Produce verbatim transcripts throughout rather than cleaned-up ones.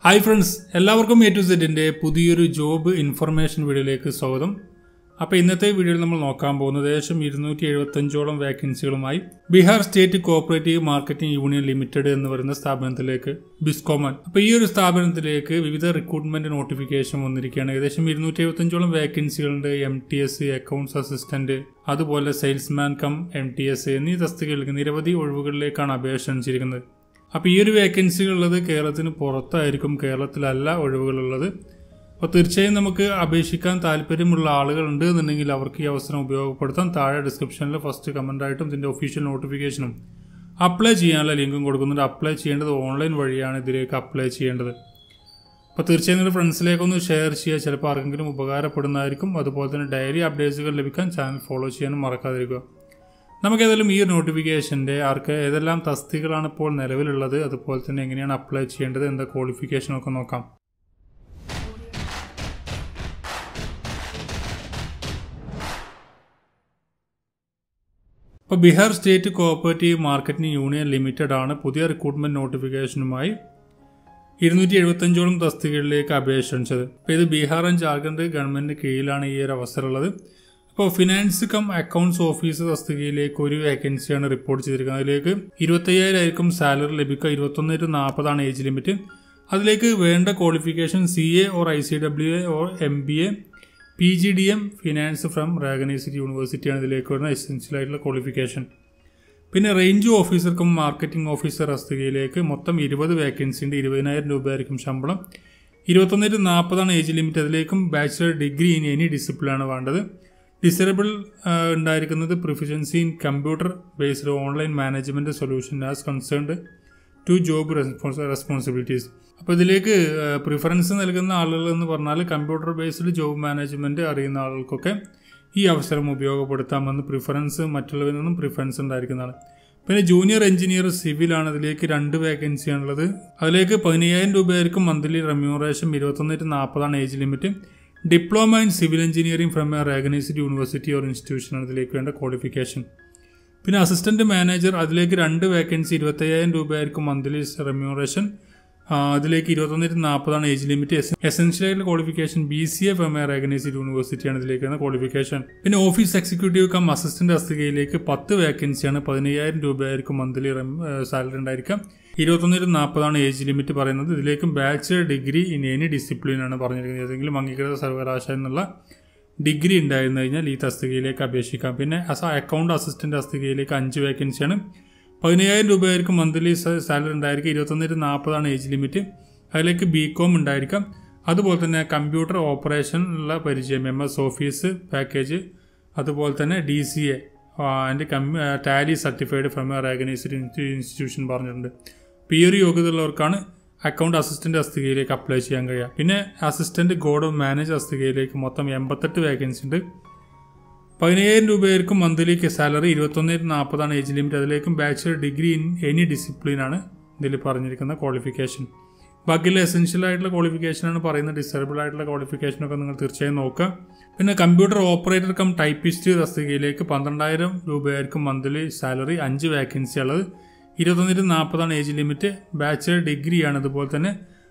Hi friends, എല്ലാവർക്കും A to സെഡിൻ്റെ പുതിയൊരു ജോബ് ഇൻഫർമേഷൻ വീഡിയോയിലേക്ക് സ്വാഗതം. അപ്പോൾ ഇന്നത്തെ വീഡിയോയിൽ നമ്മൾ നോക്കാൻ പോകുന്നത് ഏകദേശം ഇരുന്നൂറ്റി എഴുപത്തഞ്ചോളം വേക്കൻസികളുമായി Bihar state cooperative marketing union limited എന്ന് പറയുന്ന സ്ഥാപനത്തിലേക്ക് ബിസ്കോമൻ. അപ്പോൾ ഈ ഒരു സ്ഥാപനത്തിലേക്ക് വിവിധ റിക്രൂട്ട്മെന്റ് നോട്ടിഫിക്കേഷൻ വന്നിരിക്കുകയാണ്. ഏകദേശം ഇരുന്നൂറ്റി എഴുപത്തഞ്ചോളം വേക്കൻസികളുണ്ട്. M T S, accounts assistant, അതുപോലെ salesman cum M T S എന്നീ തസ്തികകളിലേക്ക് നിരവധി ഒഴിവുകളിലേക്കാണ് അപേക്ഷ ക്ഷണിച്ചിരിക്കുന്നത്. അപ്പോൾ ഈ ഒരു വേക്കൻസികളുള്ളത് കേരളത്തിന് പുറത്തായിരിക്കും, കേരളത്തിലല്ല ഒഴിവുകളുള്ളത്. അപ്പോൾ തീർച്ചയായും നമുക്ക് അപേക്ഷിക്കാൻ താല്പര്യമുള്ള ആളുകളുണ്ട് എന്നുണ്ടെങ്കിൽ അവർക്ക് ഈ അവസരം ഉപയോഗപ്പെടുത്താൻ താഴെ ഡിസ്ക്രിപ്ഷനിൽ ഫസ്റ്റ് കമൻ്റായിട്ടും ഇതിൻ്റെ ഒഫീഷ്യൽ നോട്ടിഫിക്കേഷനും അപ്ലൈ ചെയ്യാനുള്ള ലിങ്കും കൊടുക്കുന്നുണ്ട്. അപ്ലൈ ചെയ്യേണ്ടത് ഓൺലൈൻ വഴിയാണ് ഇതിലേക്ക് അപ്ലൈ ചെയ്യേണ്ടത്. അപ്പോൾ തീർച്ചയായും നിങ്ങളുടെ ഫ്രണ്ട്സിലേക്കൊന്ന് ഷെയർ ചെയ്യുക, ചിലപ്പോൾ ആർക്കെങ്കിലും ഉപകാരപ്പെടുന്നതായിരിക്കും. അതുപോലെ തന്നെ ഡെയിലി അപ്ഡേറ്റ്സുകൾ ലഭിക്കാൻ ചാനൽ ഫോളോ ചെയ്യാനും മറക്കാതിരിക്കുക. നമുക്ക് ഏതായാലും ഈ നോട്ടിഫിക്കേഷൻ്റെ ആർക്ക് ഏതെല്ലാം തസ്തികളാണ് ഇപ്പോൾ നിലവിലുള്ളത്, അതുപോലെ തന്നെ എങ്ങനെയാണ് അപ്ലൈ ചെയ്യേണ്ടത്, എന്താ ക്വാളിഫിക്കേഷനൊക്കെ നോക്കാം. ഇപ്പോൾ Bihar state cooperative marketing union limited ആണ് പുതിയ റിക്രൂട്ട്മെന്റ് നോട്ടിഫിക്കേഷനുമായി ഇരുന്നൂറ്റി എഴുപത്തഞ്ചോളം തസ്തികകളിലേക്ക് അപേക്ഷ ക്ഷണിച്ചത്. അപ്പോൾ ഇത് ബീഹാർ ആൻഡ് ജാർഖണ്ഡ് ഗവൺമെന്റിന് കീഴിലാണ് ഈ ഒരു അവസരമുള്ളത്. അപ്പോൾ ഫിനാൻസ് കം അക്കൗണ്ട്സ് ഓഫീസ് തസ്തികയിലേക്ക് ഒരു വേക്കൻസിയാണ് റിപ്പോർട്ട് ചെയ്തിരിക്കുന്നത്. അതിലേക്ക് ഇരുപത്തയ്യായിരം ആയിരിക്കും സാലറി ലഭിക്കുക. ഇരുപത്തൊന്ന് ടു നാൽപ്പതാണ് ഏജ് ലിമിറ്റ്. അതിലേക്ക് വേണ്ട qualification C A or I C W A or M B A, P G D M finance from recognised യൂണിവേഴ്സിറ്റിയാണ് ഇതിലേക്ക് വരുന്ന എസെൻഷ്യൽ ആയിട്ടുള്ള ക്വാളിഫിക്കേഷൻ. പിന്നെ റേഞ്ച് ഓഫീസർക്കും മാർക്കറ്റിംഗ് ഓഫീസർ തസ്തികയിലേക്ക് മൊത്തം ഇരുപത് വേക്കൻസി ഉണ്ട്. ഇരുപതിനായിരം രൂപയായിരിക്കും ശമ്പളം. ഇരുപത്തൊന്ന് ടു നാൽപ്പതാണ് ഏജ് ലിമിറ്റ്. അതിലേക്കും ബാച്ചിലർ ഡിഗ്രി ഇൻ എനി ഡിസിപ്ലിനാണ് വേണ്ടത്. ഡിസേബിൾ ഉണ്ടായിരിക്കുന്നത് proficiency in computer based online management solution as concerned to job responsibilities. അപ്പോൾ ഇതിലേക്ക് പ്രിഫറൻസ് നൽകുന്ന ആളുകൾ എന്ന് പറഞ്ഞാൽ കമ്പ്യൂട്ടർ ബേസ്ഡ് ജോബ് മാനേജ്മെന്റ് അറിയുന്ന ആളുകൾക്കൊക്കെ ഈ അവസരം ഉപയോഗപ്പെടുത്താമെന്ന് പ്രിഫറൻസ് മറ്റുള്ളവരിൽ നിന്നും പ്രിഫറൻസ് ഉണ്ടായിരിക്കുന്നതാണ്. പിന്നെ ജൂനിയർ എഞ്ചിനീയർ സിവിലാണ്. അതിലേക്ക് രണ്ട് വേക്കൻസിയാണുള്ളത്. അതിലേക്ക് പതിനയ്യായിരം രൂപയായിരിക്കും മന്ത്ലി റെമ്യൂണറേഷൻ. ഇരുപത്തൊന്ന് ടു നാൽപ്പതാണ് age limit. Diploma in civil engineering from a recognised university or institution ആണ് ഇതിലേക്ക് വേണ്ട ക്വാളിഫിക്കേഷൻ. പിന്നെ അസിസ്റ്റന്റ് മാനേജർ, അതിലേക്ക് രണ്ട് വേക്കൻസി. ഇരുപത്തയ്യായിരം രൂപയായിരിക്കും മന്ത്ലി റെമ്യൂണറേഷൻ. അതിലേക്ക് ഇരുപത്തൊന്ന് ടു നാൽപ്പതാണ് ഏജ് ലിമിറ്റ്. എസെൻഷ്യൽ ആയിട്ടുള്ള qualification B C A from a recognised യൂണിവേഴ്സിറ്റിയാണ് ഇതിലേക്ക് വേണ്ട ക്വാളിഫിക്കേഷൻ. പിന്നെ ഓഫീസ് എക്സിക്യൂട്ടീവ് കം അസിസ്റ്റന്റ് തസ്തികയിലേക്ക് പത്ത് വേക്കൻസിയാണ്. പതിനയ്യായിരം രൂപയായിരിക്കും മന്ത്ലി സാലറി ഉണ്ടായിരിക്കാം. ഇരുപത്തൊന്ന് ടു നാൽപ്പതാണ് ഏജ് ലിമിറ്റ് പറയുന്നത്. ഇതിലേക്കും bachelor degree in any discipline ആണ് പറഞ്ഞിരിക്കുന്നത്. ഏതെങ്കിലും അംഗീകൃത സർവകലാശാല എന്നുള്ള ഡിഗ്രി ഉണ്ടായിരുന്നു കഴിഞ്ഞാൽ ഈ തസ്തികയിലേക്ക് അപേക്ഷിക്കാം. പിന്നെ അക്കൗണ്ട് അസിസ്റ്റന്റ് തസ്തികയിലേക്ക് അഞ്ച് വേക്കൻസിയാണ്. പതിനയ്യായിരം രൂപയായിരിക്കും മന്ത്ലി സാലറി ഉണ്ടായിരിക്കും. ഇരുപത്തൊന്ന് ടു നാൽപ്പതാണ് ഏജ് ലിമിറ്റ്. അതിലേക്ക് ബി കോം ഉണ്ടായിരിക്കാം. അതുപോലെ തന്നെ കമ്പ്യൂട്ടർ ഓപ്പറേഷനുള്ള പരിചയം, എം എസ് ഓഫീസ് പാക്കേജ്, അതുപോലെ തന്നെ D C A and tally certified from a recognised institution പറഞ്ഞിട്ടുണ്ട്. അപ്പോൾ ഈ ഒരു യോഗ്യത ഉള്ളവർക്കാണ് അക്കൗണ്ട് അസിസ്റ്റന്റ് തസ്തികയിലേക്ക് അപ്ലൈ ചെയ്യാൻ കഴിയുക. പിന്നെ അസിസ്റ്റന്റ് ഗോഡ് ഓഫ് മാനേജ് തസ്തികയിലേക്ക് മൊത്തം എൺപത്തെട്ട് വേക്കൻസി ഉണ്ട്. പതിനയ്യായിരം രൂപയായിരിക്കും മന്ത്ലി സാലറി. ഇരുപത്തൊന്ന് ടു നാൽപ്പതാണ് ഏജ് ലിമിറ്റ്. അതിലേക്കും ബാച്ചിലർ ഡിഗ്രി ഇൻ എനി ഡിസിപ്ലിനാണ് ഇതിൽ പറഞ്ഞിരിക്കുന്ന ക്വാളിഫിക്കേഷൻ. ബാക്കിയുള്ള എസെൻഷ്യൽ ആയിട്ടുള്ള ക്വാളിഫിക്കേഷനാണ് പറയുന്നത്. ഡിസേബിൾ ആയിട്ടുള്ള ക്വാളിഫിക്കേഷനൊക്കെ നിങ്ങൾ തീർച്ചയായും നോക്കുക. പിന്നെ കമ്പ്യൂട്ടർ ഓപ്പറേറ്റർ കം ടൈപ്പിസ്റ്റ് തസ്തികയിലേക്ക് പന്ത്രണ്ടായിരം രൂപയായിരിക്കും മന്ത്ലി സാലറി. അഞ്ച് വേക്കൻസി ഉള്ളത്. ഇരുപത്തൊന്ന് ടു നാൽപ്പതാണ് ഏജ് ലിമിറ്റ്. ബാച്ചിലർ ഡിഗ്രിയാണ്. അതുപോലെ തന്നെ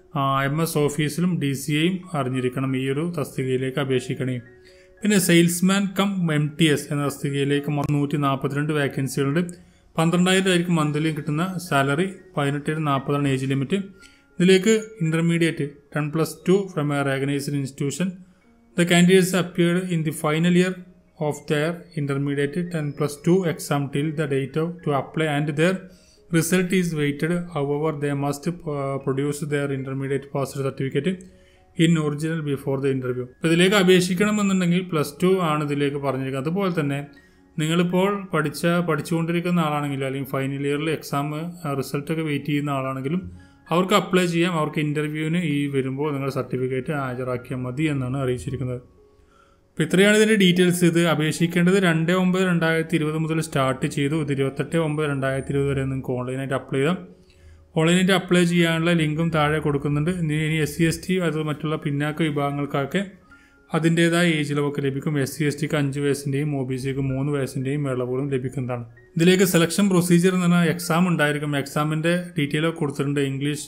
എം എസ് ഓഫീസിലും ഡി സി എയും അറിഞ്ഞിരിക്കണം ഈ ഒരു തസ്തികയിലേക്ക് അപേക്ഷിക്കണേ. പിന്നെ salesman cum M T S എന്ന തസ്തികയിലേക്ക് നൂറ്റി നാൽപ്പത്തിരണ്ട് വേക്കൻസികളുണ്ട്. പന്ത്രണ്ടായിരം ആയിരിക്കും മന്ത്ലി കിട്ടുന്ന സാലറി. പതിനെട്ട് ടു നാൽപ്പതാണ് ഏജ് ലിമിറ്റ്. ഇതിലേക്ക് intermediate ten plus two from a recognised institution. The candidates appeared in the final year of their intermediate ten plus two exam till the date of to apply and their result is awaited. However they must produce their intermediate passed certificate in original before the interview. അപ്പോൾ ഇതിലേക്ക് അപേക്ഷിക്കണമെന്നുണ്ടെങ്കിൽ plus two ആണ് ഇതിലേക്ക് പറഞ്ഞിരിക്കുന്നത്. അതുപോലെ തന്നെ നിങ്ങളിപ്പോൾ പഠിച്ച പഠിച്ചുകൊണ്ടിരിക്കുന്ന ആളാണെങ്കിലും അല്ലെങ്കിൽ ഫൈനൽ ഇയറിൽ എക്സാം റിസൾട്ടൊക്കെ വെയിറ്റ് ചെയ്യുന്ന ആളാണെങ്കിലും അവർക്ക് അപ്ലൈ ചെയ്യാം. അവർക്ക് ഇൻ്റർവ്യൂവിന് ഈ വരുമ്പോൾ നിങ്ങളുടെ സർട്ടിഫിക്കറ്റ് ഹാജരാക്കിയാൽ മതി എന്നാണ് അറിയിച്ചിരിക്കുന്നത്. അപ്പോൾ ഇത്രയാണ് ഇതിൻ്റെ ഡീറ്റെയിൽസ്. ഇത് അപേക്ഷിക്കേണ്ടത് രണ്ട് ഒമ്പത് രണ്ടായിരത്തി ഇരുപത് മുതൽ സ്റ്റാർട്ട് ചെയ്തു. ഇത് ഇരുപത്തെട്ട് ഒമ്പത് രണ്ടായിരത്തി ഇരുപത് വരെ നിങ്ങൾക്ക് ഓൺലൈനായിട്ട് അപ്ലൈ ചെയ്യാം. ഓൺലൈനായിട്ട് അപ്ലൈ ചെയ്യാനുള്ള ലിങ്കും താഴെ കൊടുക്കുന്നുണ്ട്. ഇനി എസ് സി എസ് ടി അത് മറ്റുള്ള പിന്നാക്ക വിഭാഗങ്ങൾക്കൊക്കെ അതിൻ്റേതായ ഏജ് ഇളവൊക്കെ ലഭിക്കും. എസ് സി എസ് ടിക്ക് അഞ്ച് വയസ്സിൻ്റെയും ഒ ബി സിക്ക് മൂന്ന് വയസ്സിൻ്റെയും ഇളവുകളും ലഭിക്കുന്നതാണ്. ഇതിലേക്ക് സെലക്ഷൻ പ്രൊസീജിയർ എന്ന് പറഞ്ഞാൽ എക്സാം ഉണ്ടായിരിക്കും. എക്സാമിൻ്റെ ഡീറ്റെയിൽ ഒക്കെ കൊടുത്തിട്ടുണ്ട്. ഇംഗ്ലീഷ്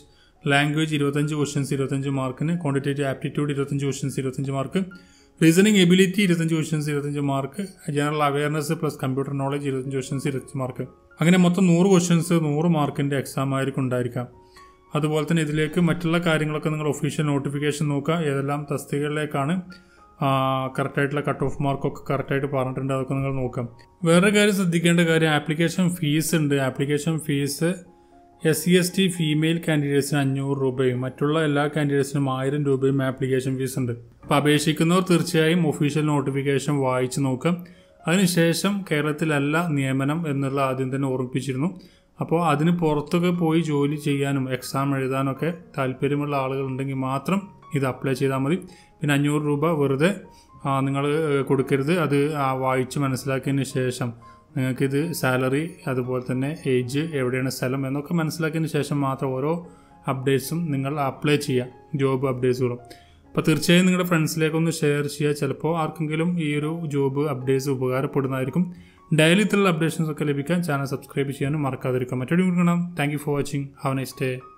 ലാംഗ്വേജ് ഇരുപത്തഞ്ച് ക്വസ്റ്റ്യൻസ് ഇരുപത്തഞ്ച് മാർക്കിന്, ക്വാണ്ടിറ്റേറ്റീവ് ആപ്റ്റിറ്റ്യൂഡ് ഇരുപത്തഞ്ച് ക്വസ്റ്റ്യൻസ് ഇരുപത്തഞ്ച് മാർക്ക്, റീസണിങ് എബിലിറ്റി ഇരുപത്തഞ്ച് ക്വസ്റ്റ്യൻസ് ഇരുപത്തഞ്ച് mark, general awareness plus computer knowledge ഇരുപത്തഞ്ച് ക്വസ്റ്റ്യൻസ് ഇരുപത്തഞ്ച് മാർക്ക്. അങ്ങനെ മൊത്തം നൂറ് ക്വസ്റ്റ്യൻസ് നൂറ് മാർക്കിൻ്റെ എക്സാം ആയിരിക്കും ഉണ്ടായിരിക്കാം. അതുപോലെ തന്നെ ഇതിലേക്ക് മറ്റുള്ള കാര്യങ്ങളൊക്കെ നിങ്ങൾ ഒഫീഷ്യൽ നോട്ടിഫിക്കേഷൻ നോക്കുക, ഏതെല്ലാം തസ്തികകളിലേക്കാണ് കറക്റ്റായിട്ടുള്ള കട്ട് ഓഫ് മാർക്കൊക്കെ കറക്റ്റായിട്ട് പറഞ്ഞിട്ടുണ്ട്, അതൊക്കെ നിങ്ങൾ നോക്കാം. വേറെ കാര്യം ശ്രദ്ധിക്കേണ്ട കാര്യം ആപ്ലിക്കേഷൻ ഫീസ് ഉണ്ട്. Application fee S C S T female കാൻഡിഡേറ്റ്സിന് അഞ്ഞൂറ് രൂപയും മറ്റുള്ള എല്ലാ കാൻഡിഡേറ്റ്സിനും ആയിരം രൂപയും ആപ്ലിക്കേഷൻ ഫീസ് ഉണ്ട്. അപ്പോൾ അപേക്ഷിക്കുന്നവർ തീർച്ചയായും ഒഫീഷ്യൽ നോട്ടിഫിക്കേഷൻ വായിച്ച് നോക്കാം. അതിനുശേഷം കേരളത്തിലല്ല നിയമനം എന്നുള്ള ആദ്യം തന്നെ ഓർമ്മിപ്പിച്ചിരുന്നു. അപ്പോൾ അതിന് പുറത്തൊക്കെ പോയി ജോലി ചെയ്യാനും എക്സാം എഴുതാനൊക്കെ താല്പര്യമുള്ള ആളുകളുണ്ടെങ്കിൽ മാത്രം ഇത് അപ്ലൈ ചെയ്താൽ മതി. പിന്നെ അഞ്ഞൂറ് രൂപ വെറുതെ നിങ്ങൾ കൊടുക്കരുത്. അത് വായിച്ച് മനസ്സിലാക്കിയതിന് ശേഷം നിങ്ങൾക്കിത് സാലറി അതുപോലെ തന്നെ ഏജ് എവിടെയാണ് സ്ഥലം എന്നൊക്കെ മനസ്സിലാക്കിയതിന് ശേഷം മാത്രം ഓരോ അപ്ഡേറ്റ്സും നിങ്ങൾ അപ്ലൈ ചെയ്യുക, ജോബ് അപ്ഡേറ്റ്സുകളും. അപ്പോൾ തീർച്ചയായും നിങ്ങളുടെ ഫ്രണ്ട്സിലേക്കൊന്ന് ഷെയർ ചെയ്യുക. ചിലപ്പോൾ ആർക്കെങ്കിലും ഈ ഒരു ജോബ് അപ്ഡേറ്റ്സ് ഉപകാരപ്പെടുന്നതായിരിക്കും. ഡെയിലി ഇത്തരത്തിലുള്ള അപ്ഡേഷൻസ് ഒക്കെ ലഭിക്കാൻ ചാനൽ സബ്സ്ക്രൈബ് ചെയ്യാനും മറക്കാതിരിക്കുക. മറ്റൊരു വീഡിയോ കാണാം. Thank you for watching. Have a nice day.